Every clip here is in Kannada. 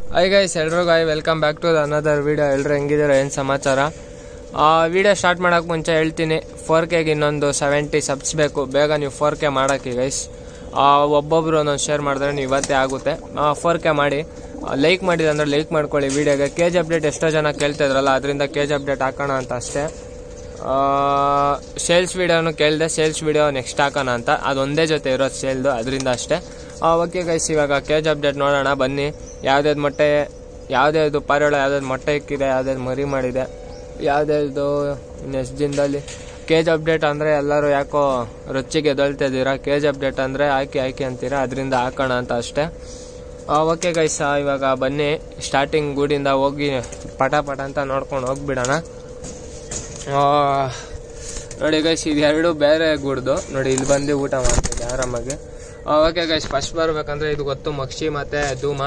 ಹಾಯ್ ಗೈಸ್, ಎಲ್ರಿಗೂ welcome back to another video. ಎಲ್ಲರೂ ಹೆಂಗಿದ್ದೀರ, ಏನು ಸಮಾಚಾರ? ವಿಡಿಯೋ ಸ್ಟಾರ್ಟ್ ಮಾಡೋಕ್ಕೆ ಮುಂಚೆ ಹೇಳ್ತೀನಿ, 4Kಗೆ ಇನ್ನೊಂದು 70 ಸಬ್ಸ್ ಬೇಕು. ಬೇಗ ನೀವು 4K ಮಾಡೋಕ್ಕೆ ಗೈಸ್. ಒಬ್ಬೊಬ್ಬರು ಒಂದೊಂದು ಶೇರ್ ಮಾಡಿದ್ರೆ ನೀವು ಇವತ್ತೇ ಆಗುತ್ತೆ. 4K ಮಾಡಿ. ಲೈಕ್ ಮಾಡಿದೆ ಅಂದರೆ ಲೈಕ್ ಮಾಡ್ಕೊಳ್ಳಿ ವಿಡಿಯೋಗೆ. KG ಅಪ್ಡೇಟ್ ಎಷ್ಟೋ ಜನ ಕೇಳ್ತಿದ್ರಲ್ಲ, ಅದರಿಂದ KG ಅಪ್ಡೇಟ್ ಹಾಕೋಣ ಅಂತ ಅಷ್ಟೇ. ಸೇಲ್ಸ್ ವಿಡಿಯೋನು ಕೇಳಿದೆ, ಸೇಲ್ಸ್ ವಿಡಿಯೋ ನೆಕ್ಸ್ಟ್ ಹಾಕೋಣ ಅಂತ. ಅದೊಂದೇ ಜೊತೆ ಇರೋದು ಸೇಲ್ದು, ಅದರಿಂದ ಅಷ್ಟೇ. ಓಕೆ ಗೈಸ್, ಇವಾಗ KG ಅಪ್ಡೇಟ್ ನೋಡೋಣ ಬನ್ನಿ. ಯಾವ್ದಾವ್ದು ಮೊಟ್ಟೆ, ಯಾವುದ್ಯಾವುದು ಪಾರಿವಾಳ, ಯಾವ್ದಾವ್ದು ಮೊಟ್ಟೆ ಇಕ್ಕಿದೆ, ಯಾವ್ದಾವ್ದು ಮರಿ ಮಾಡಿದೆ, ಯಾವುದ್ಯಾವುದು ನೆಕ್ಸ್ಟ್ ದಿನದಲ್ಲಿ. KG ಅಪ್ಡೇಟ್ ಅಂದರೆ ಎಲ್ಲರೂ ಯಾಕೋ ರುಚಿಗೆ ಎದೊಳ್ತಿದ್ದೀರಾ. KG ಅಪ್ಡೇಟ್ ಅಂದರೆ ಹಾಕಿ ಅಂತೀರಾ, ಅದರಿಂದ ಹಾಕೋಣ ಅಂತ ಅಷ್ಟೇ. ಓಕೆ ಗೈಸ್, ಇವಾಗ ಬನ್ನಿ ಸ್ಟಾರ್ಟಿಂಗ್ ಗೂಡಿಂದ ಹೋಗಿ ಪಟ ಅಂತ ನೋಡ್ಕೊಂಡು ಹೋಗ್ಬಿಡೋಣ. ನೋಡಿ ಗೈಸ್, ಇದು ಎರಡು ಬೇರೆ ಗೂಡ್ದು. ನೋಡಿ ಇಲ್ಲಿ ಬಂದು ಊಟ ಮಾಡ್ತಿದ್ದೆ ಆರಾಮಾಗಿ. ಓಕೆ ಗೈಸ್, ಫಸ್ಟ್ ಬರ್ಬೇಕಂದ್ರೆ ಇದು ಗೊತ್ತು, ಮಕ್ಷಿ ಮತ್ತು ಧೂಮ.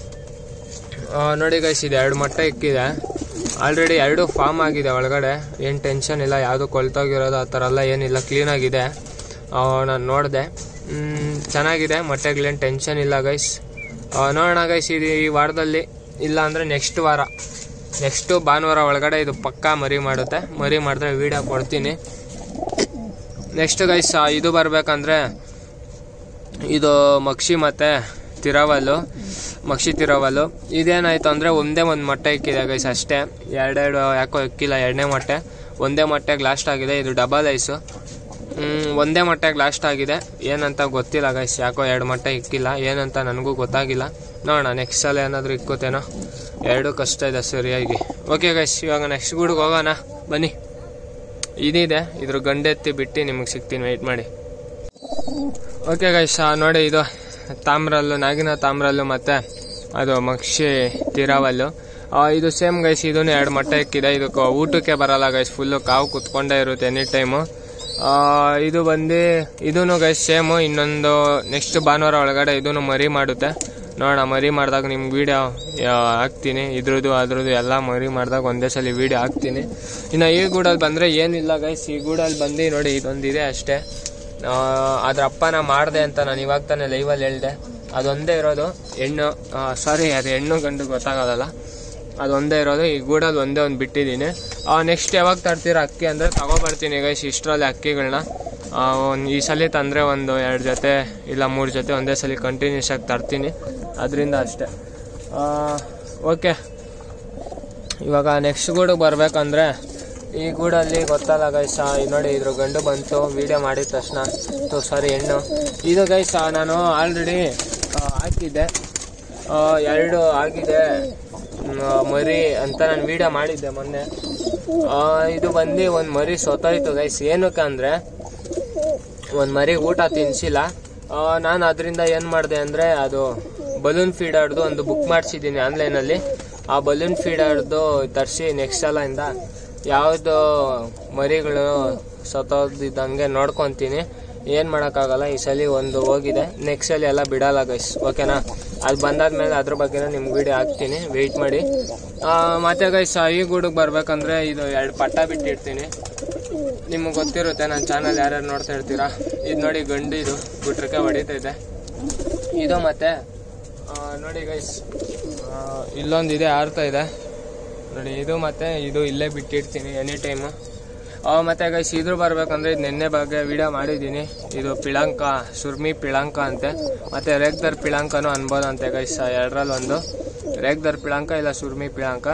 ನೋಡಿ ಗೈಸ್, ಇದು ಎರಡು ಮೊಟ್ಟೆ ಇಕ್ಕಿದೆ. ಆಲ್ರೆಡಿ ಎರಡು ಫಾರ್ಮ್ ಆಗಿದೆ ಒಳಗಡೆ, ಏನು ಟೆನ್ಷನ್ ಇಲ್ಲ. ಯಾವುದು ಕೊಳ್ತೋಗಿರೋದು ಆ ಥರ ಎಲ್ಲ ಏನಿಲ್ಲ, ಕ್ಲೀನಾಗಿದೆ. ನಾನು ನೋಡಿದೆ, ಚೆನ್ನಾಗಿದೆ ಮೊಟ್ಟೆಗಳೇನು ಟೆನ್ಷನ್ ಇಲ್ಲ ಗೈಸ್. ನೋಡೋಣ ಗೈಸ್, ಇದು ಈ ವಾರದಲ್ಲಿ ಇಲ್ಲ ಅಂದರೆ ನೆಕ್ಸ್ಟು ಭಾನುವಾರ ಒಳಗಡೆ ಇದು ಪಕ್ಕಾ ಮರಿ ಮಾಡುತ್ತೆ. ಮರಿ ಮಾಡಿದ್ರೆ ವೀಡಿಯೋ ಕೊಡ್ತೀನಿ. ನೆಕ್ಸ್ಟ್ ಗೈಸ್, ಇದು ಬರಬೇಕಂದ್ರೆ ಇದು ಮಕ್ಷಿ ಮತ್ತು ಮಕ್ಷಿ ತಿರವಲ್ಲು. ಇದೇನಾಯ್ತು ಅಂದರೆ ಒಂದೇ ಒಂದು ಮೊಟ್ಟೆ ಇಕ್ಕಿದೆ ಗೈಸ್ ಅಷ್ಟೇ. ಎರಡೆರಡು ಯಾಕೋ ಇಕ್ಕಿಲ್ಲ, ಎರಡನೇ ಮೊಟ್ಟೆ. ಒಂದೇ ಮೊಟ್ಟೆಗೆ ಲಾಸ್ಟ್ ಆಗಿದೆ. ಇದು ಡಬಲ್ ಐಸು. ಒಂದೇ ಮೊಟ್ಟೆಗೆ ಲಾಸ್ಟ್ ಆಗಿದೆ. ಏನಂತ ಗೊತ್ತಿಲ್ಲ ಗೈಸ್, ಯಾಕೋ ಎರಡು ಮೊಟ್ಟೆ ಇಕ್ಕಿಲ್ಲ, ಏನಂತ ನನಗೂ ಗೊತ್ತಾಗಿಲ್ಲ. ನೋಡೋಣ ನೆಕ್ಸ್ಟ್ ಸಲ ಏನಾದರೂ ಇಕ್ಕುತ್ತೇನೋ. ಎರಡೂ ಕಷ್ಟ ಇದೆ ಸರಿಯಾಗಿ. ಓಕೆ ಗೈಸ್, ಇವಾಗ ನೆಕ್ಸ್ಟ್ ಗೂಡಿಗೆ ಹೋಗೋಣ ಬನ್ನಿ. ಇದಿದೆ, ಇದ್ರ ಗಂಡೆತ್ತಿ ಬಿಟ್ಟು ನಿಮಗೆ ಸಿಗ್ತೀನಿ, ವೆಯ್ಟ್ ಮಾಡಿ. ಓಕೆ ಗೈಸ್, ನೋಡಿ ಇದು ತಾಮ್ರಲ್ಲು, ನಾಗಿನ ತಾಮ್ರಲ್ಲು ಮತ್ತು ಅದು ಮಕ್ಷಿ ತಿರಾವಲ್ಲು. ಇದು ಸೇಮ್ ಗೈಸ್, ಇದೂ ಎರಡು ಮೊಟ್ಟೆ ಇಕ್ಕಿದೆ. ಇದಕ್ಕೆ ಊಟಕ್ಕೆ ಬರಲ್ಲ ಗೈಸ್, ಫುಲ್ಲು ಕಾವು ಕುತ್ಕೊಂಡೇ ಇರುತ್ತೆ ಎನಿ ಟೈಮು. ಇದು ಬಂದು ಇದೂ ಗೈಸ್ ಸೇಮು. ಇನ್ನೊಂದು ನೆಕ್ಸ್ಟ್ ಭಾನುವಾರ ಒಳಗಡೆ ಇದೂ ಮರಿ ಮಾಡುತ್ತೆ. ನೋಡೋಣ, ಮರಿ ಮಾಡಿದಾಗ ನಿಮ್ಗೆ ವೀಡಿಯೋ ಹಾಕ್ತೀನಿ. ಇದ್ರದ್ದು ಅದ್ರದ್ದು ಎಲ್ಲ ಮರಿ ಮಾಡಿದಾಗ ಒಂದೇ ಸಲ ವೀಡಿಯೋ ಹಾಕ್ತೀನಿ. ಇನ್ನು ಈ ಗೂಡಲ್ಲಿ ಬಂದರೆ ಏನಿಲ್ಲ ಗೈಸ್. ಈ ಗೂಡಲ್ಲಿ ಬಂದು ನೋಡಿ ಇದೊಂದಿದೆ ಅಷ್ಟೇ. ಅದ್ರ ಅಪ್ಪನ ಮಾಡಿದೆ ಅಂತ ನಾನು ಇವಾಗ ತಾನೇ ಲೈವಲ್ಲಿ ಹೇಳಿದೆ. ಅದೊಂದೇ ಇರೋದು ಹೆಣ್ಣು, ಅದು ಹೆಣ್ಣು ಗಂಡು ಗೊತ್ತಾಗೋದಲ್ಲ, ಅದೊಂದೇ ಇರೋದು. ಈ ಗೂಡಲ್ಲಿ ಒಂದೇ ಒಂದು ಬಿಟ್ಟಿದ್ದೀನಿ. ನೆಕ್ಸ್ಟ್ ಯಾವಾಗ ತರ್ತೀರ ಅಕ್ಕಿ ಅಂದರೆ ತಗೊಬರ್ತೀನಿ ಗೈಸ್. ಇಷ್ಟರಲ್ಲಿ ಅಕ್ಕಿಗಳನ್ನ ಈ ಸಲ ತಂದರೆ ಒಂದು 2 ಜೊತೆ ಇಲ್ಲ 3 ಜೊತೆ ಒಂದೇ ಸಲ ಕಂಟಿನ್ಯೂಸ್ ಆಗಿ ತರ್ತೀನಿ, ಅದರಿಂದ ಅಷ್ಟೇ. ಓಕೆ, ಇವಾಗ ನೆಕ್ಸ್ಟ್ ಗೂಡಿಗೆ ಬರಬೇಕಂದ್ರೆ ಈ ಗೂಡಲ್ಲಿ ಗೊತ್ತಲ್ಲ ಗೈಸ್. ನೋಡಿ ಇದ್ರ ಗಂಡು ಬಂತು ವಿಡಿಯೋ ಮಾಡಿದ ತಕ್ಷಣ. ಹೆಣ್ಣು ಇದು ಗೈಸ್. ನಾನು ಆಲ್ರೆಡಿ ಹಾಕಿದ್ದೆ, 2 ಆಗಿದೆ ಮರಿ ಅಂತ ನಾನು ವಿಡಿಯೋ ಮಾಡಿದ್ದೆ ಮೊನ್ನೆ. ಇದು ಬಂದು ಒಂದು ಮರಿ ಸೊತ್ತೋಯ್ತು ಗೈಸ್. ಏನಕ್ಕೆ ಅಂದರೆ ಒಂದು ಮರಿ ಊಟ ತಿನ್ನಿಸಿಲ್ಲ. ನಾನು ಅದರಿಂದ ಏನು ಮಾಡಿದೆ ಅಂದರೆ ಅದು ಬಲೂನ್ ಫೀಡರ್ದು ಒಂದು ಬುಕ್ ಮಾಡಿಸಿದ್ದೀನಿ ಆನ್ಲೈನಲ್ಲಿ. ಆ ಬಲೂನ್ ಫೀಡರ್ದು ತರಿಸಿ ನೆಕ್ಸ್ಟ್ ಸಲಿಂದ ಯಾವುದು ಮರಿಗಳು ಸತ್ತೋದಿದ್ದಂಗೆ ನೋಡ್ಕೊತೀನಿ. ಏನು ಮಾಡೋಕ್ಕಾಗಲ್ಲ. ಈ ಸಲ ಒಂದು ಹೋಗಿದೆ, ನೆಕ್ಸ್ಟ್ ಸಲ ಎಲ್ಲ ಬಿಡಲ್ಲ ಗೈಸ್, ಓಕೆನಾ? ಅದು ಬಂದಾದ್ಮೇಲೆ ಅದ್ರ ಬಗ್ಗೆ ನಿಮ್ಗೆ ವಿಡಿಯೋ ಹಾಕ್ತೀನಿ, ವೆಯ್ಟ್ ಮಾಡಿ. ಮತ್ತೆ ಗೈಸ್, ಈ ಗೂಡಿಗೆ ಬರ್ಬೇಕಂದ್ರೆ ಇದು 2 ಪಟ್ಟ ಬಿಟ್ಟಿರ್ತೀನಿ. ನಿಮಗೆ ಗೊತ್ತಿರುತ್ತೆ, ನನ್ನ ಚಾನಲ್ ಯಾರ್ಯಾರು ನೋಡ್ತಾ ಇರ್ತೀರಾ. ಇದು ನೋಡಿ ಗಂಡು, ಇದು ಗುಟ್ರಕ್ಕೆ ಹೊಡಿತೈತೆ ಇದು. ಮತ್ತು ನೋಡಿ ಗೈಸ್, ಇಲ್ಲೊಂದಿದೆ ಆರ್ತಾ ಇದೆ ನೋಡಿ ಇದು. ಮತ್ತು ಇದು ಇಲ್ಲೇ ಬಿಟ್ಟಿರ್ತೀನಿ ಎನಿ ಟೈಮು. ಮತ್ತು ಗೈಸ್, ಇದ್ರ ಬರ್ಬೇಕಂದ್ರೆ ಇದು ನಿನ್ನೆ ಬಗ್ಗೆ ವಿಡಿಯೋ ಮಾಡಿದ್ದೀನಿ. ಇದು ಪಿಳಂಕ, ಸುರ್ಮಿ ಪಿಳಂಕ ಅಂತೆ, ಮತ್ತು ರೇಗ್ದರ್ ಪಿಳಂಕನೂ ಅನ್ಬೋದಂತೆ ಗೈಸ್. ಎರಡರಲ್ಲಿ ಒಂದು ರೇಗ್ದರ್ ಪಿಳಂಕ ಇಲ್ಲ ಸುರ್ಮಿ ಪಿಳಂಕ.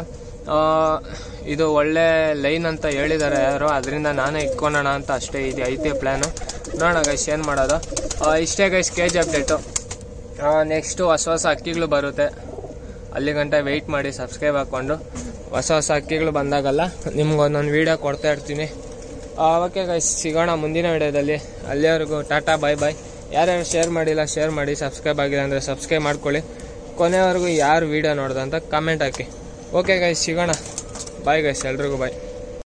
ಇದು ಒಳ್ಳೆ ಲೈನ್ ಅಂತ ಹೇಳಿದ್ದಾರೆ ಯಾರು, ಅದರಿಂದ ನಾನೇ ಇಟ್ಕೊಳ್ಳೋಣ ಅಂತ ಅಷ್ಟೇ. ಇದು ಐತೆ ಪ್ಲ್ಯಾನು. ನೋಡೋಣ ಗೈಸ್ ಏನು ಮಾಡೋದು. ಇಷ್ಟೇ ಗೈಸ್ KG ಅಪ್ಡೇಟು. ನೆಕ್ಸ್ಟು ಹೊಸ ಅಕ್ಕಿಗಳು ಬರುತ್ತೆ, ಅಲ್ಲಿ ಗಂಟ ವೆಯ್ಟ್ ಮಾಡಿ ಸಬ್ಸ್ಕ್ರೈಬ್ ಹಾಕ್ಕೊಂಡು. ಹೊಸ ಅಕ್ಕಿಗಳು ಬಂದಾಗಲ್ಲ ನಿಮ್ಗೆ ಒಂದೊಂದು ವೀಡಿಯೋ ಕೊಡ್ತಾ ಇರ್ತೀನಿ. ಓಕೆ ಗೈಸ್, ಸಿಗೋಣ ಮುಂದಿನ ವೀಡಿಯೋದಲ್ಲಿ. ಅಲ್ಲಿವರೆಗೂ ಟಾಟಾ, ಬಾಯ್ ಬಾಯ್. ಯಾರ್ಯಾರು ಶೇರ್ ಮಾಡಿಲ್ಲ ಶೇರ್ ಮಾಡಿ, ಸಬ್ಸ್ಕ್ರೈಬ್ ಆಗಿಲ್ಲ ಅಂದರೆ ಸಬ್ಸ್ಕ್ರೈಬ್ ಮಾಡ್ಕೊಳ್ಳಿ. ಕೊನೆವರೆಗೂ ಯಾರು ವೀಡಿಯೋ ನೋಡ್ದೆ ಅಂತ ಕಮೆಂಟ್ ಹಾಕಿ. ಓಕೆ ಗೈಸ್, ಸಿಗೋಣ. ಬಾಯ್ ಗೈಸ್, ಎಲ್ರಿಗೂ ಬಾಯ್.